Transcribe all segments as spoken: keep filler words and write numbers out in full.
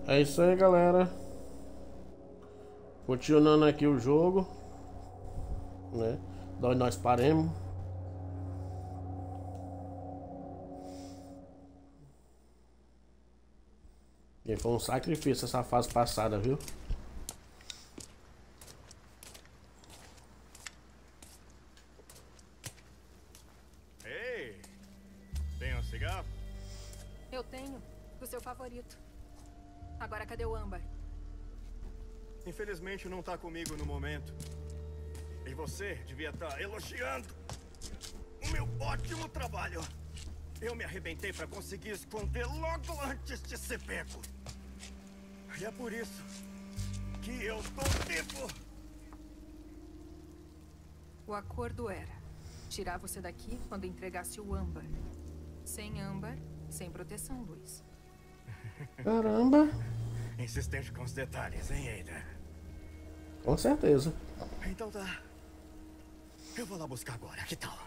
É isso aí, galera. Continuando aqui o jogo, né? Nós nós paremos. E foi um sacrifício essa fase passada, viu? Ei, tem um cigarro? Eu tenho. O seu favorito. Agora cadê o âmbar? Infelizmente não tá comigo no momento. E você devia estar elogiando o meu ótimo trabalho. Eu me arrebentei para conseguir esconder logo antes de ser pego. E é por isso que eu tô vivo. O acordo era tirar você daqui quando entregasse o âmbar. Sem âmbar, sem proteção, Luiz. Caramba! Insistente com os detalhes, hein, Ada? Com certeza. Então tá. Eu vou lá buscar agora, que tal?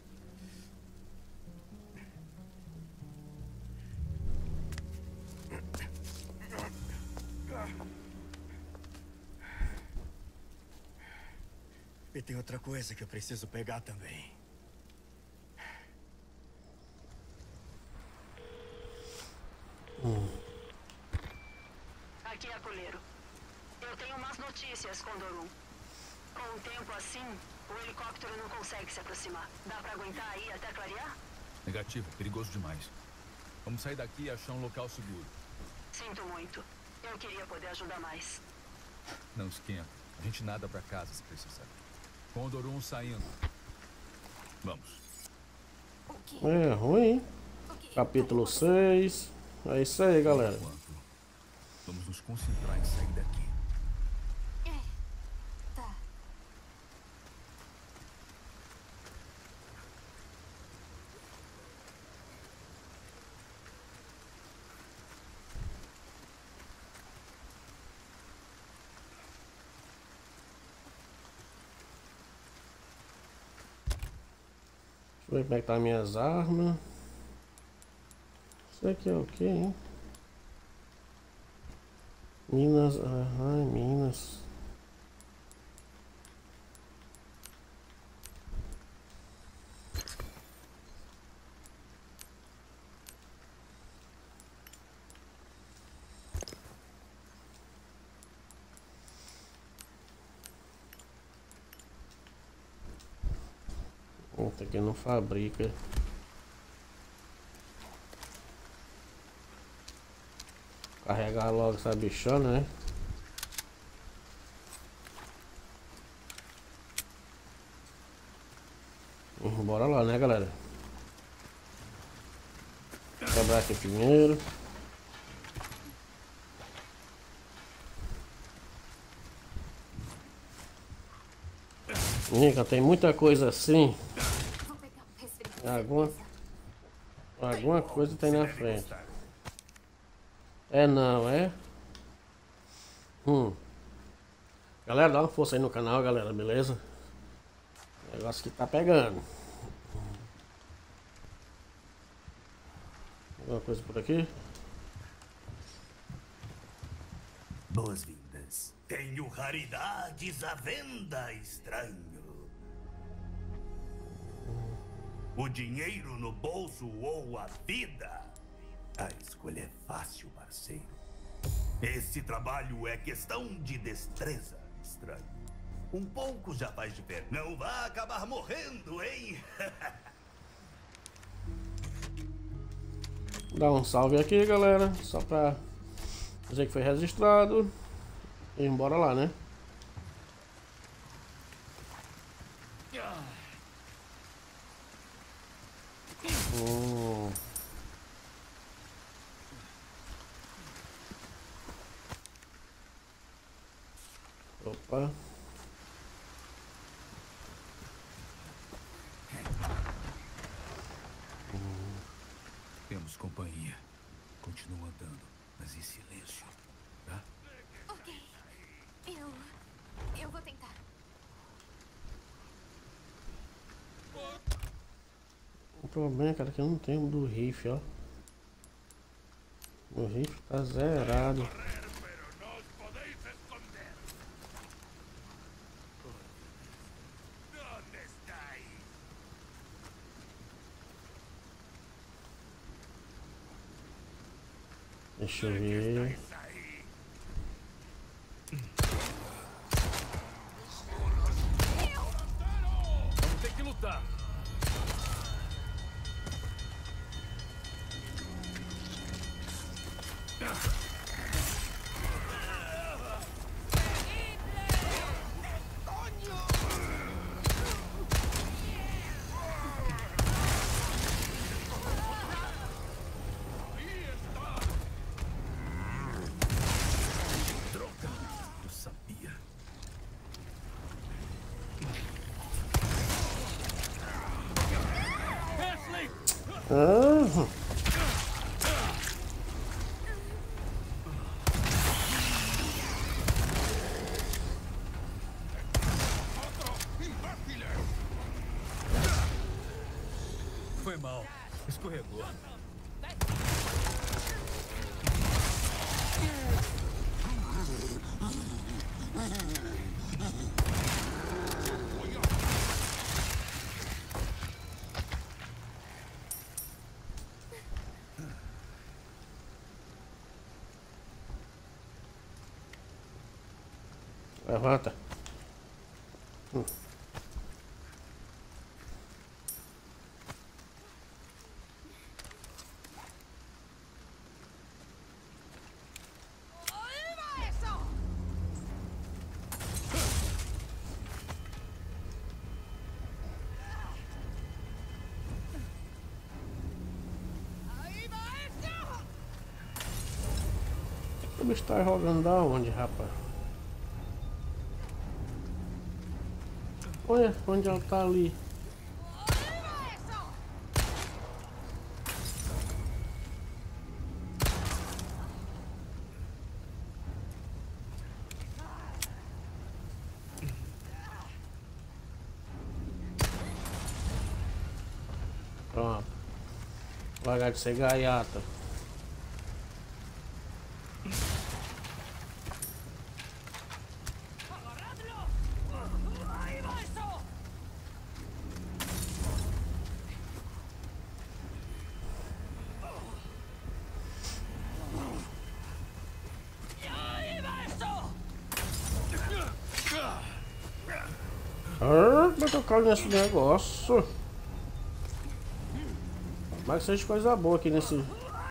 E tem outra coisa que eu preciso pegar também. Hum. Aqui é Coleiro. Eu tenho más notícias, Condorum. Com um tempo assim, o helicóptero não consegue se aproximar. Dá pra aguentar aí até clarear? Negativo, perigoso demais. Vamos sair daqui e achar um local seguro. Sinto muito. Eu queria poder ajudar mais. Não esquenta. A gente nada pra casa se precisar. Condorum saindo. Vamos. É ruim, hein? Capítulo seis. É isso aí, galera. Enquanto, vamos nos concentrar em sair daqui. É. Tá. Deixa eu ver como é que tá minhas armas. Isso aqui é o que, hein? Minas, ai, Minas. Puta, aqui não fabrica. Carregar logo essa bichona, né? Hum, Bora lá, né, galera? Quebrar aqui primeiro. Nica, tem muita coisa assim. Vou pegar um resfriado. Alguma, alguma coisa tem na frente. É não, é? Hum. Galera, dá uma força aí no canal, galera, beleza? O negócio que tá pegando. Alguma coisa por aqui? Boas-vindas. Tenho raridades à venda, estranho. O dinheiro no bolso ou a vida? A escolha é fácil, parceiro. Esse trabalho é questão de destreza, estranho. Um pouco já faz diferença. Não vai acabar morrendo, hein? Dá um salve aqui, galera. Só pra dizer que foi registrado. E embora lá, né? Hum. Opa. Temos companhia. Continua andando, mas em silêncio, tá? Ok. Eu... Eu vou tentar. O problema, cara, é que eu não tenho do rifle, ó. O rifle tá zerado. Deixa eu ver. Vamos ter que lutar. Ah. Foi mal. Escorregou. Levanta. Hum. O bicho tá jogando da onde, rapaz? Olha onde ela tá ali. Pronto. Largar de ser gaiata. Ah, vai tocar nesse negócio. Mas seja coisa boa aqui nesse.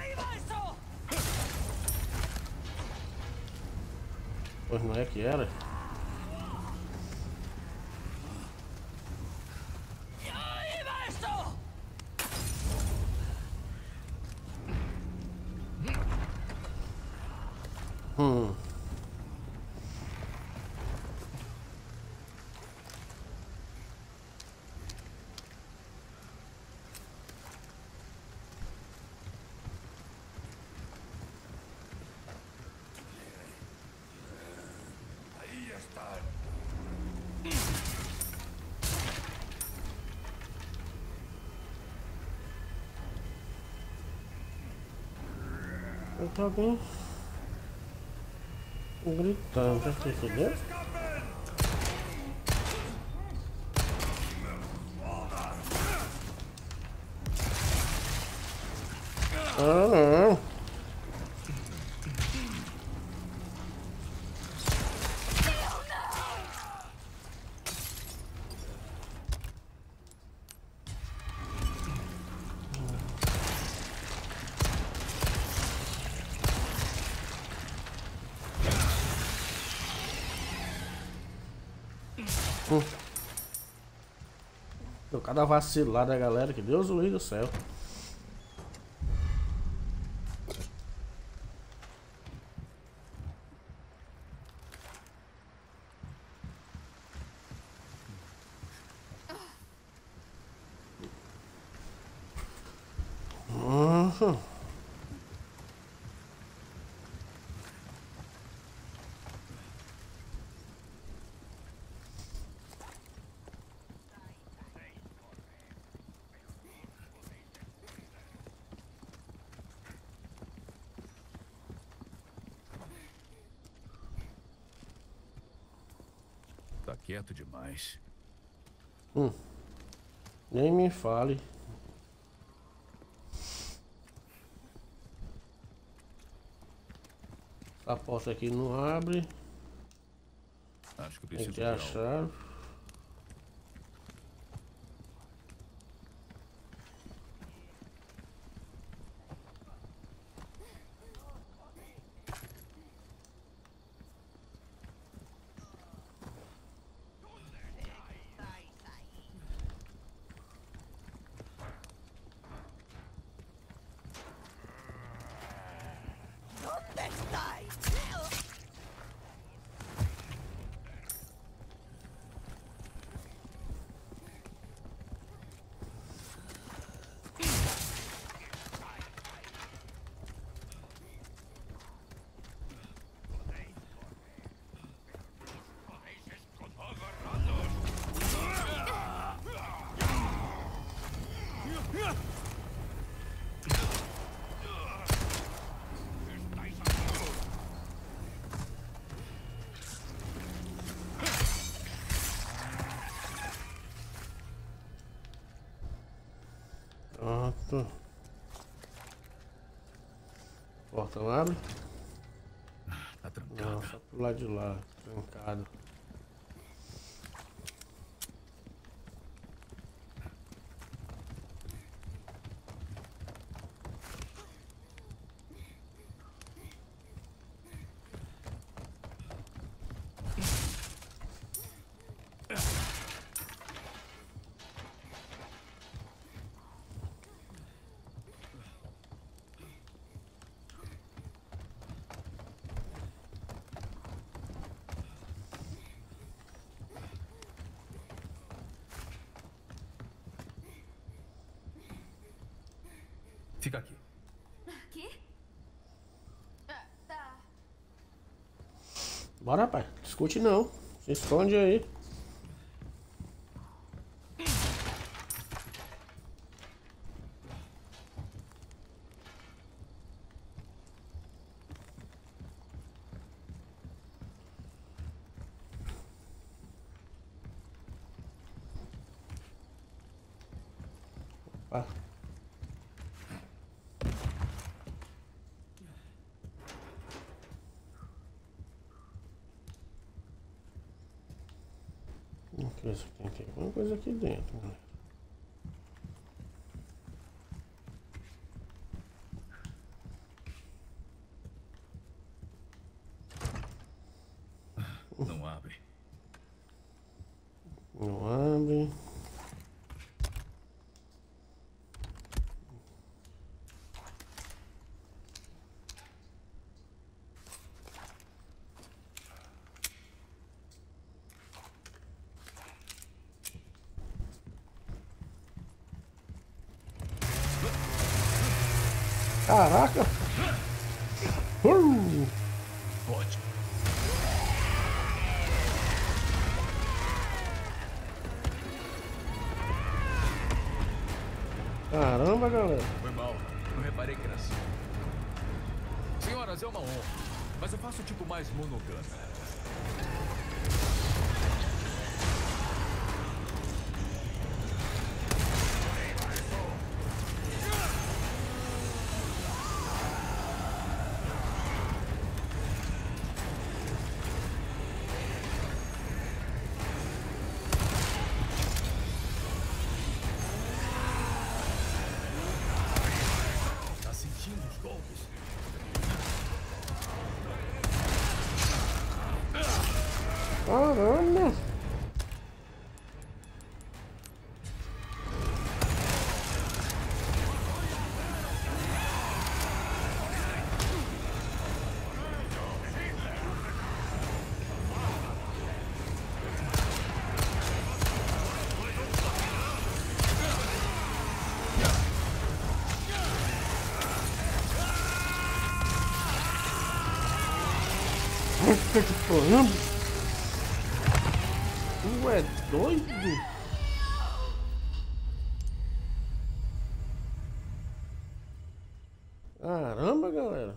Pois não é que era? Hum. Eu tô bem gritando, já entendeu? Ah, não. Hum. Deu cada vacilada, galera, que Deus o livre do céu. Uhum. Tá quieto demais. Hum. Nem me fale. Essa porta aqui não abre. Acho que Tem preciso que ver algo. achar. Pronto. Porta não abre? Tá trancado. Não, só pro lado de lá, trancado. Fica aqui. Aqui? Ah, tá. Bora, rapaz. Discute não. Se esconde aí. Opa. Isso, tem que ter alguma coisa aqui dentro, né? Não abre. Não abre. Caraca! Uh! Pode. Caramba, galera! Foi mal. Não reparei que era assim. Senhoras, é uma honra. Mas eu faço o tipo mais monogâmico. Tá sentindo os golpes? Caramba! Puta que caramba! Tu é doido? Caramba, galera!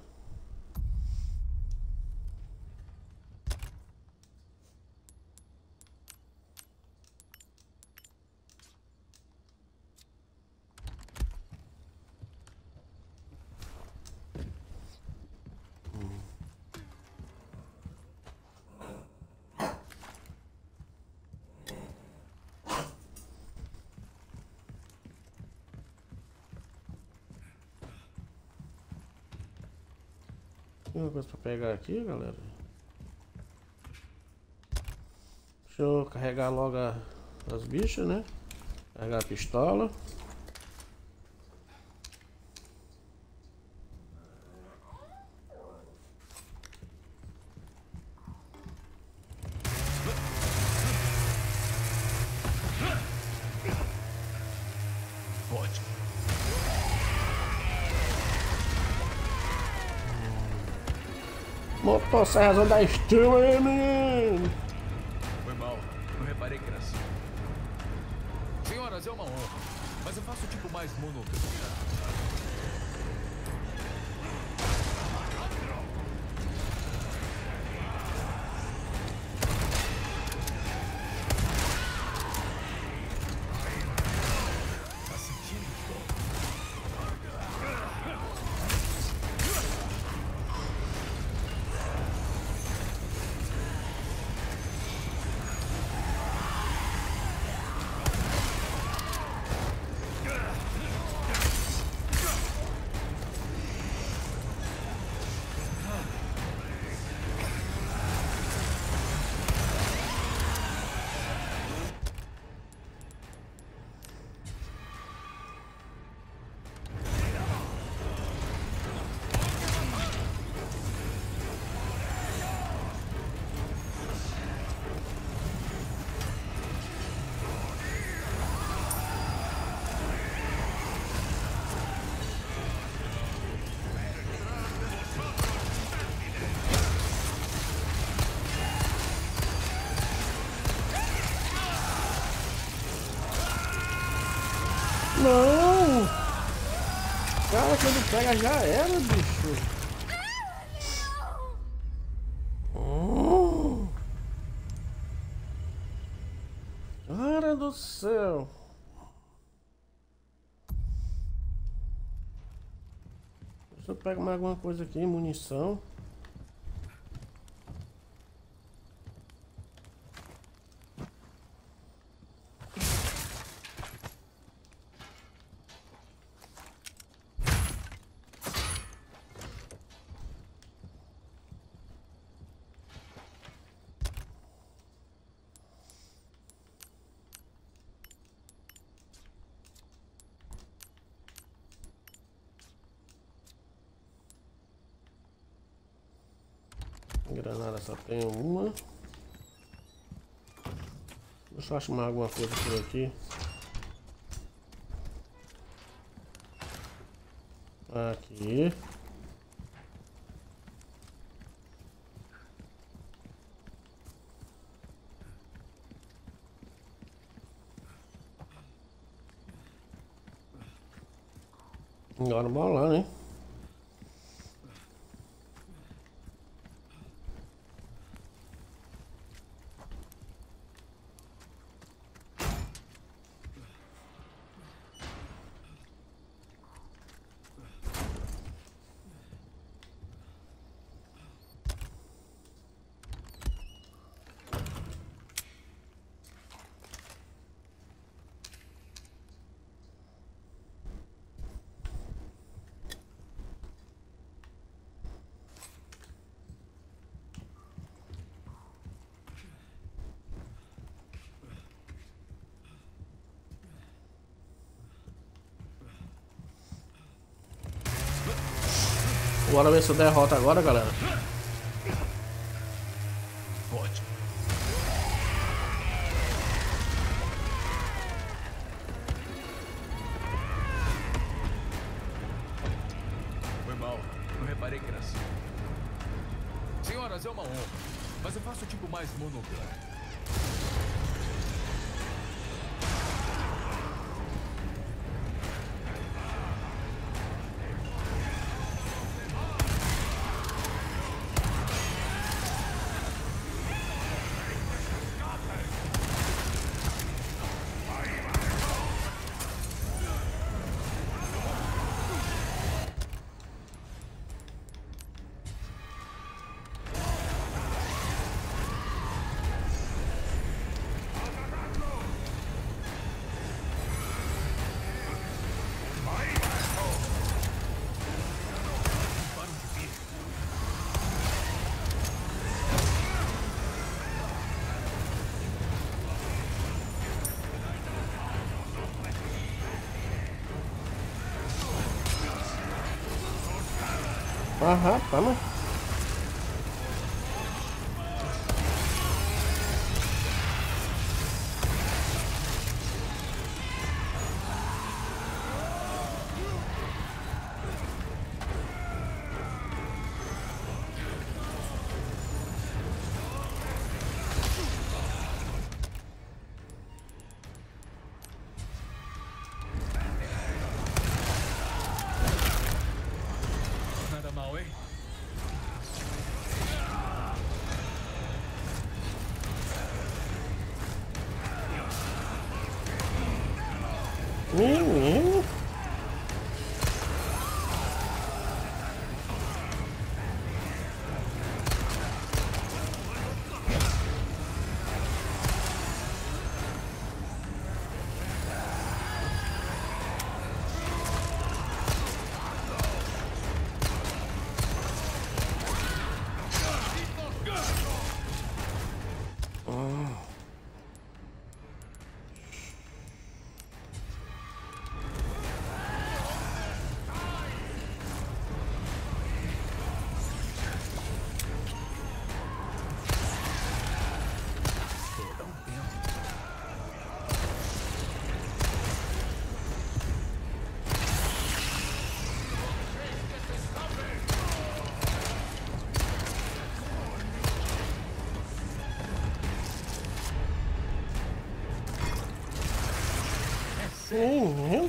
Tem uma coisa pra pegar aqui, galera. Deixa eu carregar logo a, as bichas, né? Carregar a pistola. Motosserra da estrela, aí, menino! Foi mal, não reparei que era assim. Senhoras, é uma honra, mas eu faço tipo mais monogâmico. Não! Cara, quando pega já era, bicho. Oh. Cara do céu. Deixa eu pegar mais alguma coisa aqui, munição. Granada só tem uma. Deixa eu achar mais alguma coisa por aqui. Aqui. Agora bora lá, né? Bora ver se eu derrota agora, galera. Pode. Foi mal, não reparei que era assim. Senhoras, é uma honra, mas eu faço tipo mais monogâmico. Ah, rapaz, mas... Nada mal, hein? Menino. Menino.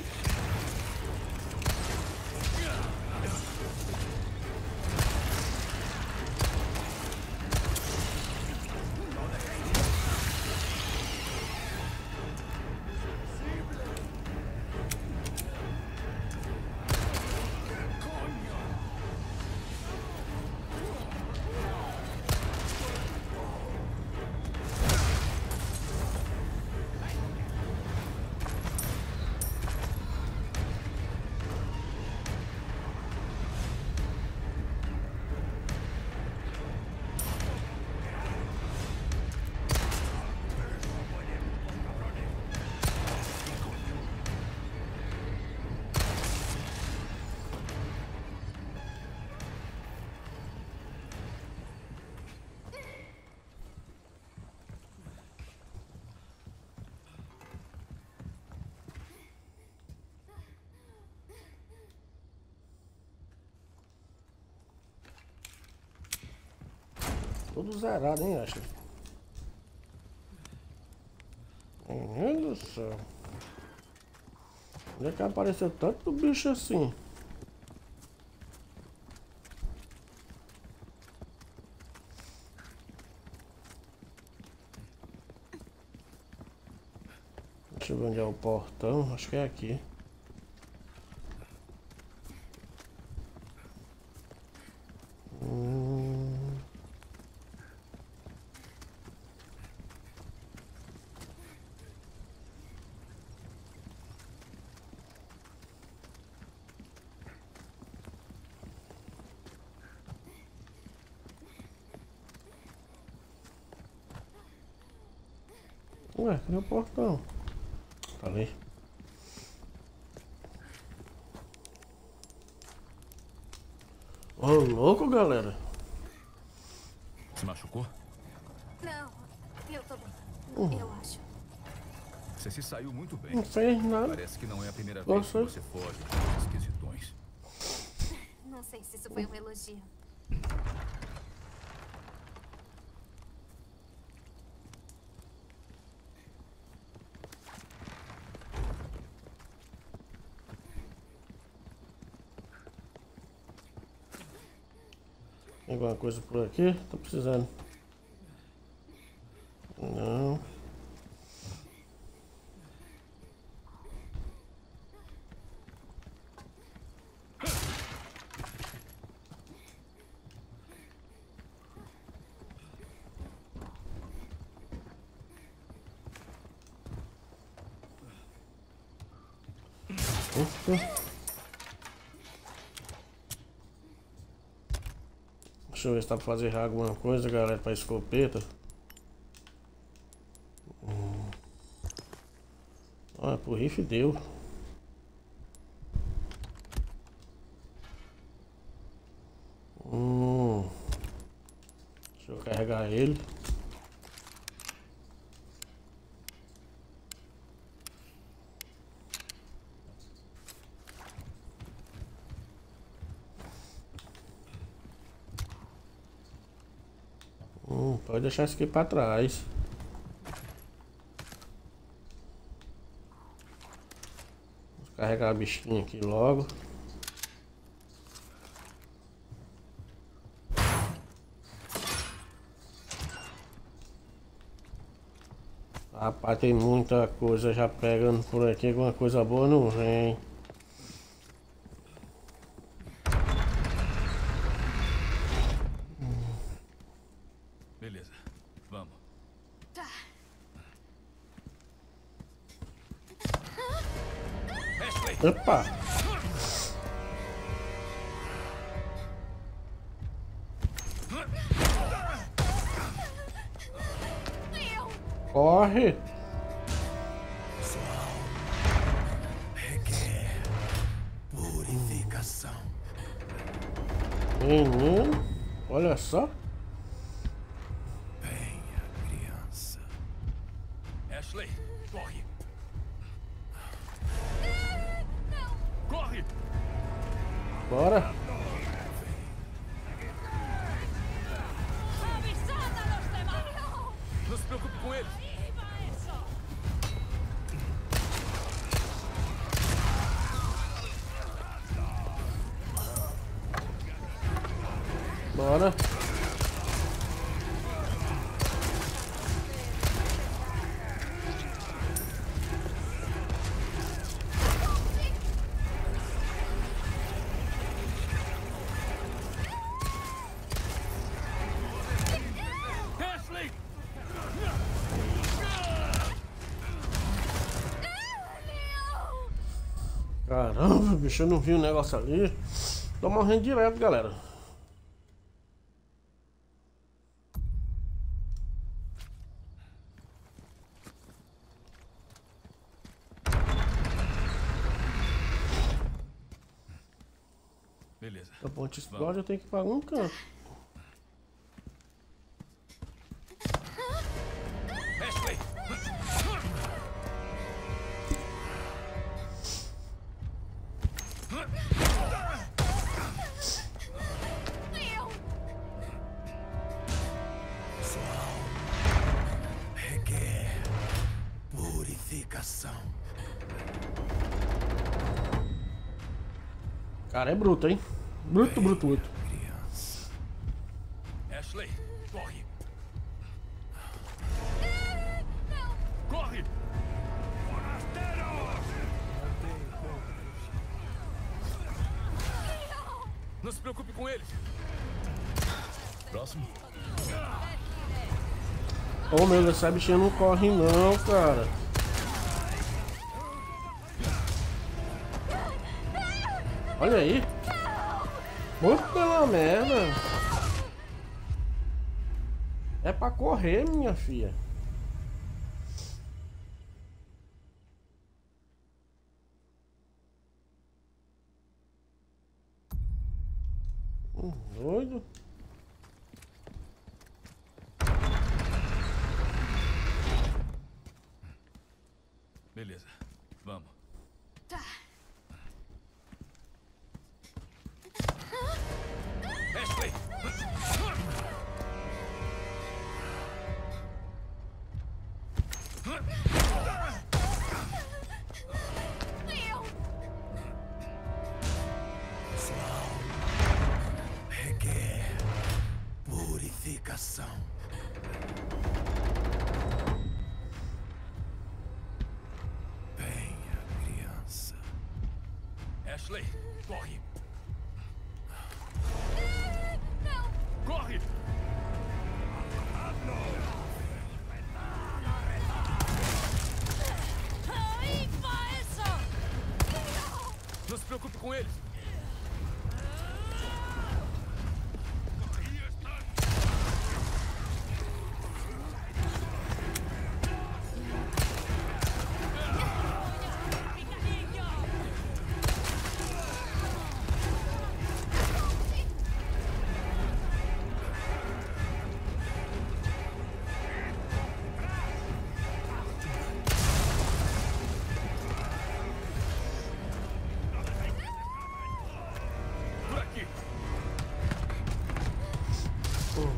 Tudo zerado, hein, Ashley? Menino do céu. Onde é que apareceu tanto bicho assim? Deixa eu ver onde é o portão. Acho que é aqui. Hum... Ué, cadê o portão? Tá ali. Ô, louco, galera. Se machucou? Não, eu tô bem. Uhum. Eu acho. Você se saiu muito bem. Não fez nada. Parece que não é a primeira Nossa. vez que você foge dos esquisitões. Não sei se isso foi um elogio. Tem alguma coisa por aqui? Tô precisando. Não. Ufa. Deixa eu ver se dá pra fazer alguma coisa, galera, pra escopeta. Hum. Olha, pro rifle deu. Deixa eu carregar ele. Hum, pode deixar isso aqui pra trás. Vou carregar a bichinha aqui logo. Rapaz, tem muita coisa já pegando por aqui. Alguma coisa boa não vem. Beleza, vamos. Tá. Ashley! Opa! Corre! Requer purificação. Menino, olha só. Venha, criança. Ashley, corre! Corre! Bora! Não se preocupe com eles! Bora! Ashley! Caramba, bicho, eu não vi o negócio ali. Tô morrendo direto, galera. Beleza. A ponte explode, eu tenho que ir pra algum canto. Ashley! Requer purificação. Cara, é bruto, hein? Bruto, bruto, bruto. Criança. Ashley, corre! Corre! Não se preocupe com eles! Próximo. Oh meu Deus, essa bichinha não corre não, cara. Olha aí. Muito pela merda. É pra correr, minha filha. Hum, doido. Beleza, vamos. Tá. Ashley! Requer purificação. Venha, criança. Ashley, corre! Corre! Não se preocupe com eles!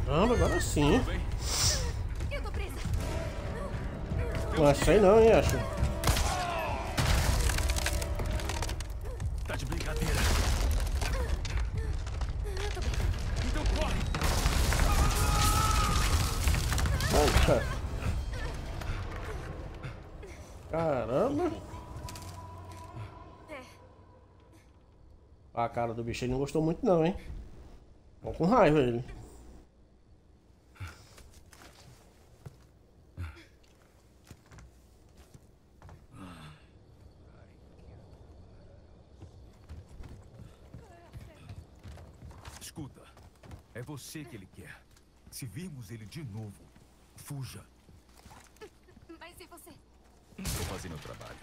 Caramba, agora sim. Eu tô presa. Não sei não, hein, acho. Tá de brincadeira. Então corre. Eita. Caramba. A cara do bicho ele não gostou muito não, hein. Tô com raiva ele. Escuta, é você que ele quer. Se virmos ele de novo, fuja. Mas e você? Vou fazer meu trabalho.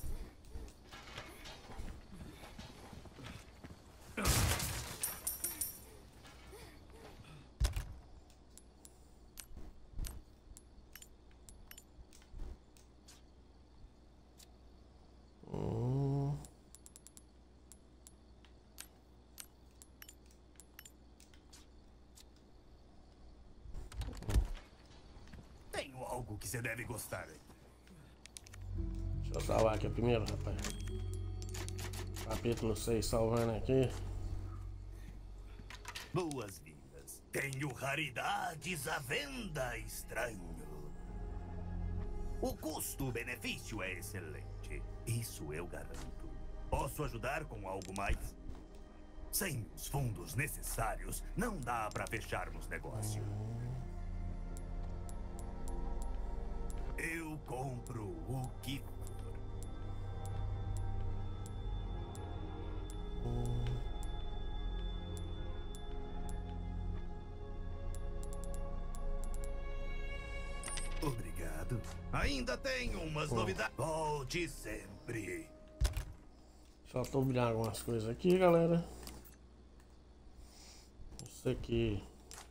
Hum. Tenho algo que você deve gostar. Deixa eu salvar aqui primeiro, rapaz. Capítulo seis, salvando aqui. Boas-vindas. Tenho raridades à venda, estranho. O custo-benefício é excelente. Isso eu garanto. Posso ajudar com algo mais? Sem os fundos necessários, não dá para fecharmos negócio. Eu compro o que for. Obrigado. Ainda tenho umas novidades. Volte sempre. Só tô virando algumas coisas aqui, galera. Isso aqui.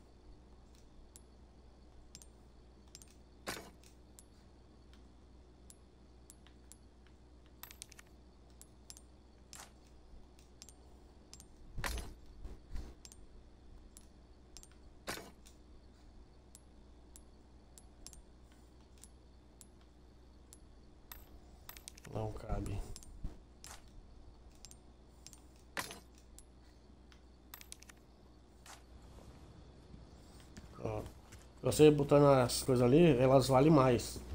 Não cabe. Ó, você botando as coisas ali, elas valem mais.